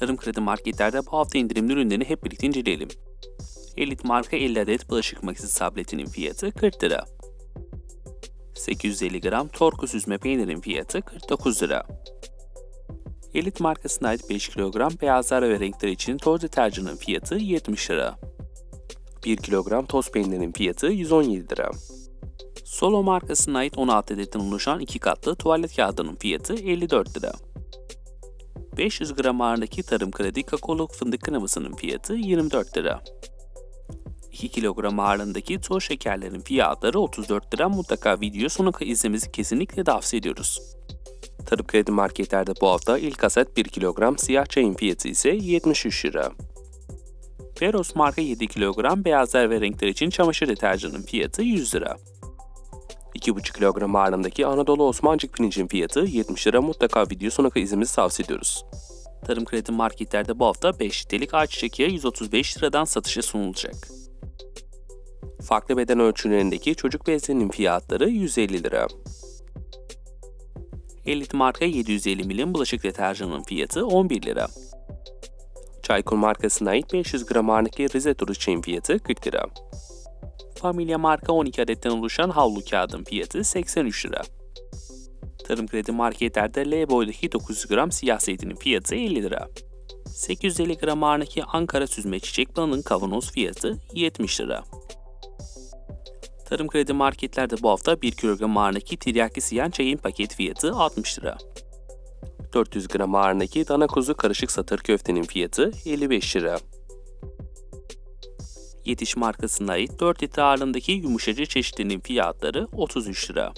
Tarım kredi marketlerde bu hafta indirimli ürünlerini hep birlikte inceleyelim. Elit marka 50 adet bulaşık makinesi tabletinin fiyatı 40 lira. 850 gram Torku süzme peynirin fiyatı 49 lira. Elit markasına ait 5 kilogram beyazlar ve renkler için toz deterjanın fiyatı 70 lira. 1 kilogram toz peynirin fiyatı 117 lira. Solo markasına ait 16 adetten oluşan 2 katlı tuvalet kağıdının fiyatı 54 lira. 500 gram ağırlığındaki tarım kredi kakaolu fındık kremasının fiyatı 24 lira. 2 kilogram ağırlığındaki toz şekerlerin fiyatları 34 lira. Mutlaka videoyu sonuna kadar izlemenizi kesinlikle tavsiye ediyoruz. Tarım kredi marketlerde bu hafta ilk aset 1 kilogram siyah çayın fiyatı ise 73 lira. Peros marka 7 kilogram beyazlar ve renkler için çamaşır deterjanının fiyatı 100 lira. 2,5 kilogram ağırlığındaki Anadolu Osmancık pirincin fiyatı 70 lira. Mutlaka video sonuna kadar izlemenizi tavsiye ediyoruz. Tarım kredi marketlerde bu hafta 5 litrelik ayçiçek yağı 135 liradan satışa sunulacak. Farklı beden ölçülerindeki çocuk bezlerinin fiyatları 150 lira. Elit marka 750 milim bulaşık deterjanının fiyatı 11 lira. Çaykur markasına ait 500 gram ağırlıklı Rize Turu çayın fiyatı 40 lira. Familya marka 12 adetten oluşan havlu kağıdın fiyatı 83 lira. Tarım kredi marketlerde L boydaki 900 gram siyah zeytinin fiyatı 50 lira. 850 gram ağırlıklı Ankara süzme çiçek balının kavanoz fiyatı 70 lira. Tarım kredi marketlerde bu hafta 1 kilogram ağırlığındaki tiryaki siyah çayın paket fiyatı 60 lira. 400 gram ağırlığındaki dana kuzu karışık satır köftenin fiyatı 55 lira. Yetiş markasına ait 4 litre ağırlığındaki yumuşacı çeşitlerinin fiyatları 33 lira.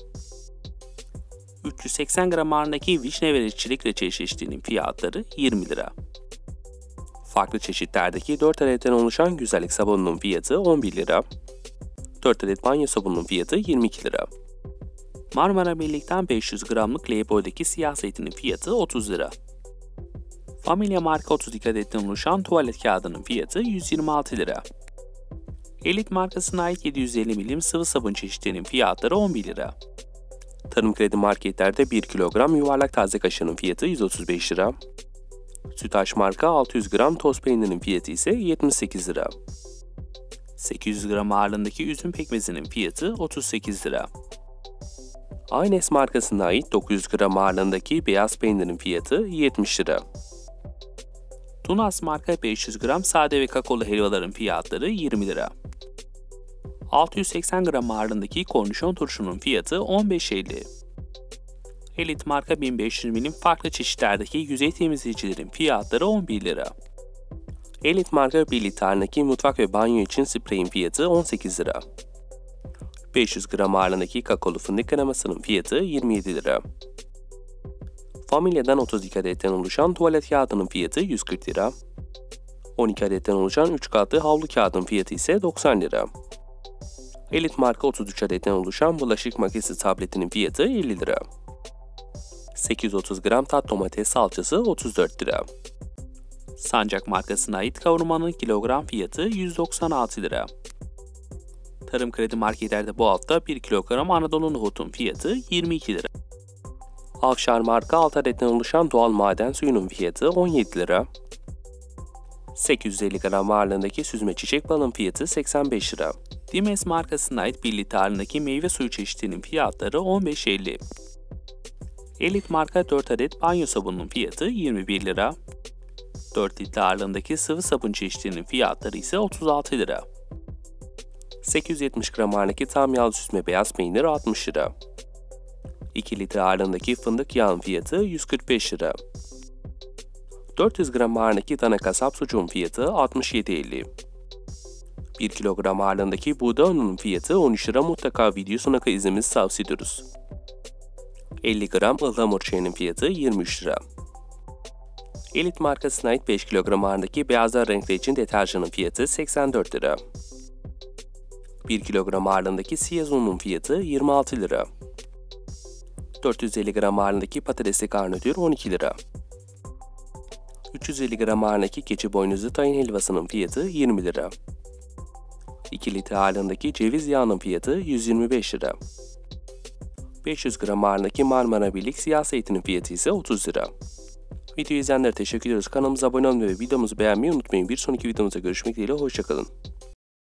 380 gram ağırlığındaki vişne ve çilek reçeli çeşitlerinin fiyatları 20 lira. Farklı çeşitlerdeki 4 adetten oluşan güzellik sabununun fiyatı 11 lira. 4 adet banyo sabununun fiyatı 22 lira. Marmara Birlik'ten 500 gramlık L boydaki siyah zeytinin fiyatı 30 lira. Familya marka 32 adetten oluşan tuvalet kağıdının fiyatı 126 lira. Elit markasına ait 750 milim sıvı sabun çeşitlerinin fiyatları 11 lira. Tarım kredi marketlerde 1 kilogram yuvarlak taze kaşığının fiyatı 135 lira. Sütaş marka 600 gram toz peynirinin fiyatı ise 78 lira. 800 gram ağırlığındaki üzüm pekmezinin fiyatı 38 lira. Aynes markasına ait 900 gram ağırlığındaki beyaz peynirin fiyatı 70 lira. Tunas marka 500 gram sade ve kakaolu helvaların fiyatları 20 lira. 680 gram ağırlığındaki kornişon turşunun fiyatı 15.50. Elit marka 1500 milim farklı çeşitlerdeki yüzey temizleyicilerin fiyatları 11 lira. Elit marka 1 litrelik mutfak ve banyo için spreyin fiyatı 18 lira. 500 gram ağırlığındaki kakaolu fındık kremasının fiyatı 27 lira. Familya'dan 32 adetten oluşan tuvalet kağıdının fiyatı 140 lira. 12 adetten oluşan 3 katlı havlu kağıdın fiyatı ise 90 lira. Elit marka 33 adetten oluşan bulaşık makinesi tabletinin fiyatı 50 lira. 830 gram tat domates salçası 34 lira. Sancak markasına ait kavurmanın kilogram fiyatı 196 lira. Tarım kredi marketlerde bu hafta 1 kilogram Anadolu nohutun fiyatı 22 lira. Avşar marka 6 adetten oluşan doğal maden suyunun fiyatı 17 lira. 850 gram ağırlığındaki süzme çiçek balının fiyatı 85 lira. Dimes markasına ait 1 litre ağırlığındaki meyve suyu çeşitlerinin fiyatları 15.50. Elit marka 4 adet banyo sabununun fiyatı 21 lira. 4 litre ağırlığındaki sıvı sabun çeşitlerinin fiyatları ise 36 lira. 870 gram ağırlığındaki tam yağlı süzme beyaz peynir 60 lira. 2 litre ağırlığındaki fındık yağın fiyatı 145 lira. 400 gram ağırlığındaki dana kasap sucuğun fiyatı 67.50. 1 kilogram ağırlığındaki buğday ununun fiyatı 13 lira. Mutlaka video sonuna kadar izlemenizi tavsiye ediyoruz. 50 gram ıhlamur çayının fiyatı 23 lira. Elit markasına ait 5 kilogram ağırlığındaki beyazlar renkleri için deterjanın fiyatı 84 lira. 1 kilogram ağırlığındaki siyaz unun fiyatı 26 lira. 450 gram ağırlığındaki patatesli garnitür 12 lira. 350 gram ağırlığındaki keçi boynuzlu tahin helvasının fiyatı 20 lira. 2 litre ağırlığındaki ceviz yağının fiyatı 125 lira. 500 gram ağırlığındaki Marmara Birlik siyah zeytinin fiyatı ise 30 lira. Videoyu izleyenlere teşekkür ediyoruz. Kanalımıza abone olmayı ve videomuzu beğenmeyi unutmayın. Bir sonraki videomuzda görüşmek dileğiyle. Hoşçakalın.